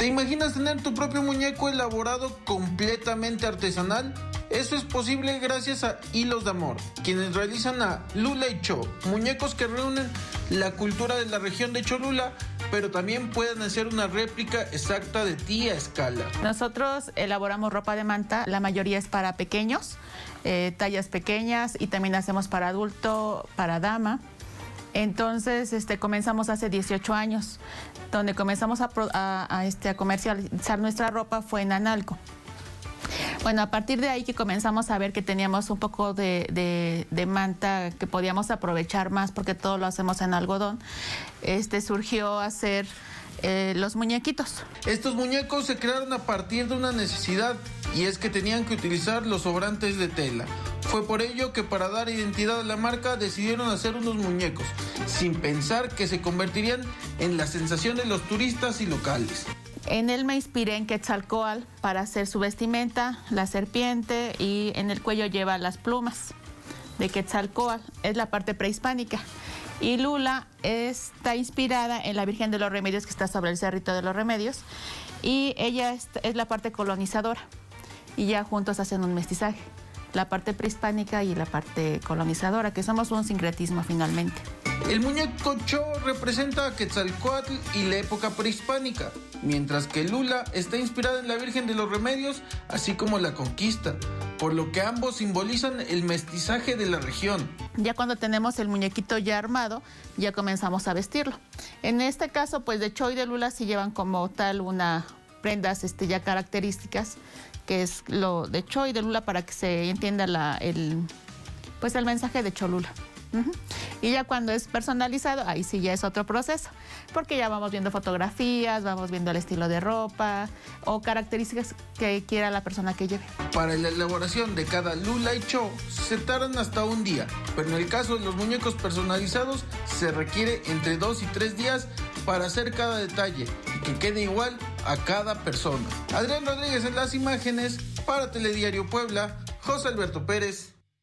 ¿Te imaginas tener tu propio muñeco elaborado completamente artesanal? Eso es posible gracias a Hilos de Amor, quienes realizan a Lula y Cho, muñecos que reúnen la cultura de la región de Cholula, pero también pueden hacer una réplica exacta de ti a escala. Nosotros elaboramos ropa de manta, la mayoría es para pequeños, tallas pequeñas, y también hacemos para adulto, para dama. Entonces comenzamos hace 18 años, donde comenzamos a comercializar nuestra ropa fue en Analco. Bueno, a partir de ahí que comenzamos a ver que teníamos un poco de manta que podíamos aprovechar más porque todo lo hacemos en algodón, surgió hacer los muñequitos. Estos muñecos se crearon a partir de una necesidad, y es que tenían que utilizar los sobrantes de tela. Fue por ello que para dar identidad a la marca decidieron hacer unos muñecos, sin pensar que se convertirían en la sensación de los turistas y locales. En él me inspiré en Quetzalcóatl para hacer su vestimenta, la serpiente, y en el cuello lleva las plumas de Quetzalcóatl, es la parte prehispánica. Y Lula está inspirada en la Virgen de los Remedios, que está sobre el Cerrito de los Remedios, y ella es la parte colonizadora, y ya juntos hacen un mestizaje, la parte prehispánica y la parte colonizadora, que somos un sincretismo finalmente. El muñeco Cho representa a Quetzalcóatl y la época prehispánica, mientras que Lula está inspirada en la Virgen de los Remedios, así como la conquista, por lo que ambos simbolizan el mestizaje de la región. Ya cuando tenemos el muñequito ya armado, ya comenzamos a vestirlo. En este caso, pues de Cho y de Lula sí llevan como tal una prendas ya características, que es lo de Cho y de Lula, para que se entienda el mensaje de Cholula. Y ya cuando es personalizado, ahí sí ya es otro proceso, porque ya vamos viendo fotografías, vamos viendo el estilo de ropa o características que quiera la persona que lleve. Para la elaboración de cada Lula y Cho se tardan hasta un día, pero en el caso de los muñecos personalizados se requiere entre 2 y 3 días para hacer cada detalle y que quede igual a cada persona. Adrián Rodríguez en las imágenes, para Telediario Puebla, José Alberto Pérez.